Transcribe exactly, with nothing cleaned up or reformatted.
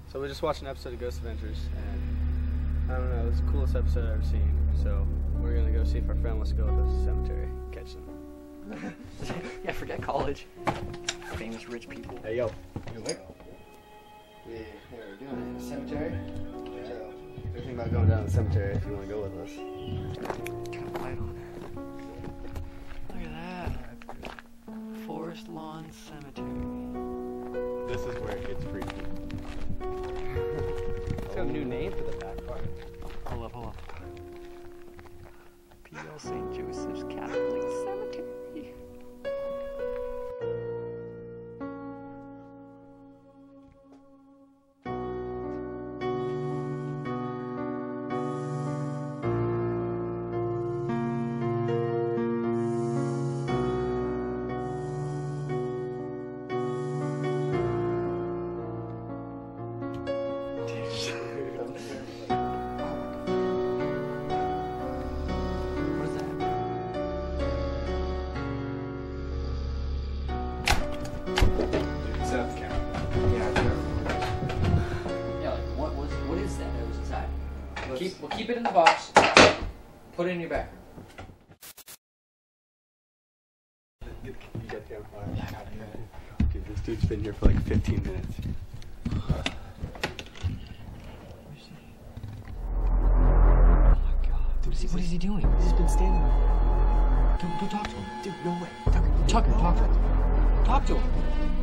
So we just watched an episode of Ghost Adventures, and I don't know, it was the coolest episode I've ever seen. So we're gonna go see if our friend wants to go with us to the cemetery, catch them. Yeah, forget college. Famous rich people. Hey yo, you awake? We, yeah, we're doing it in the cemetery. Yeah. So if you're thinking about going down to the cemetery, if you want to go with us. Kind of light on it. Look at that. Forest Lawn Cemetery. This is where it gets freaky. It's got a new name for the back part. Hold up, hold up. P L Saint Joseph's Catholic Cemetery. Keep, we'll keep it in the box. Put it in your back. You got the fire. Yeah, I got it. Okay, this dude's been here for like fifteen minutes. Oh my god. What is he, what is he doing? He's been standing there. Go, go talk to him. Dude, no way. Tucker, Tucker, talk to him. Talk to him.